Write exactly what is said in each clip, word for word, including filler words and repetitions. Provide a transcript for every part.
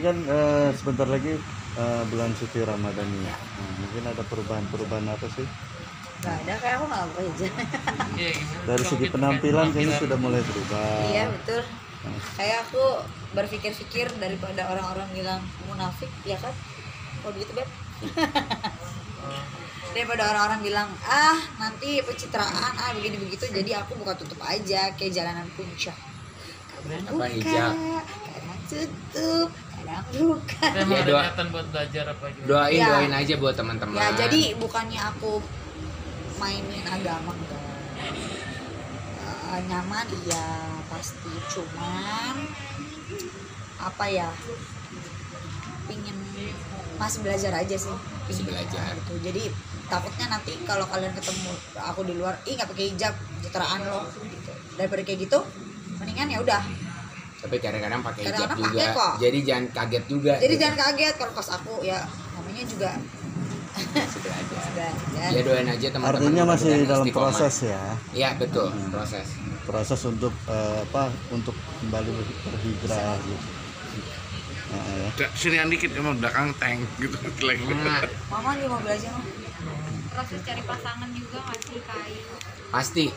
kan uh, sebentar lagi uh, bulan suci Ramadan nih. Nah, mungkin ada perubahan-perubahan apa sih? Gak ada, kayak aku nggak apa aja. Dari segi penampilan kayaknya sudah mulai berubah. Iya betul. Kayak aku berpikir-pikir daripada orang-orang bilang munafik, ya kan? Kalau gitu Beb. Daripada orang-orang bilang ah nanti pencitraan ah begini begitu, jadi aku buka tutup aja kayak jalanan puncak. Kadang Apa buka, hijab? kadang tutup, kadang buka. Memang Ya, ada doa- niatan buat belajar apa gitu. Doain Ya. doain aja buat teman-teman. Ya jadi bukannya aku mainin agama enggak. Uh, nyaman iya pasti, cuman apa ya, pingin masih belajar aja sih, Masih pingin belajar. gitu. Jadi takutnya nanti kalau kalian ketemu aku di luar, ih nggak pakai hijab, pencitraan lo gitu. Daripada kayak gitu mendingan ya udah. Tapi kadang-kadang pakai hijab Kadang-kadang juga. pakai kok. Jadi jangan kaget juga. Jadi gitu. jangan kaget kalau pas aku ya namanya juga Masih belajar. belajar. Ya doain aja teman-teman. Artinya masih mudah-mudahan dalam istiqomah. proses ya. Iya betul, Hmm. proses. Proses untuk uh, apa? Untuk kembali ber- berhijrah gitu. Nah, ya. Udah, sinian dikit emang belakang tank gitu lagi. Nah, Mama lagi mau belajar mah. Proses cari pasangan juga masih kayu. pasti.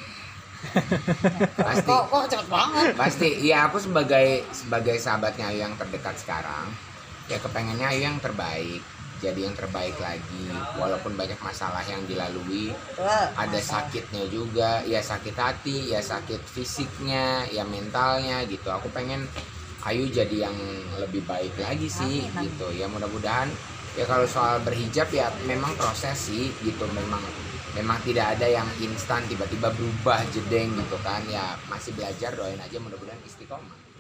Pasti. Kok kok cepet banget. Pasti. Iya, aku sebagai sebagai sahabatnya Ayu yang terdekat sekarang, ya kepengennya Ayu yang terbaik. Jadi yang terbaik lagi, walaupun banyak masalah yang dilalui, ada sakitnya juga, ya sakit hati, ya sakit fisiknya, ya mentalnya gitu. Aku pengen Ayu jadi yang lebih baik lagi sih. Amin, amin. Gitu ya, mudah-mudahan ya. Kalau soal berhijab ya memang proses sih gitu, memang memang tidak ada yang instan tiba-tiba berubah jedeng gitu kan ya. Masih belajar, doain aja mudah-mudahan istiqomah.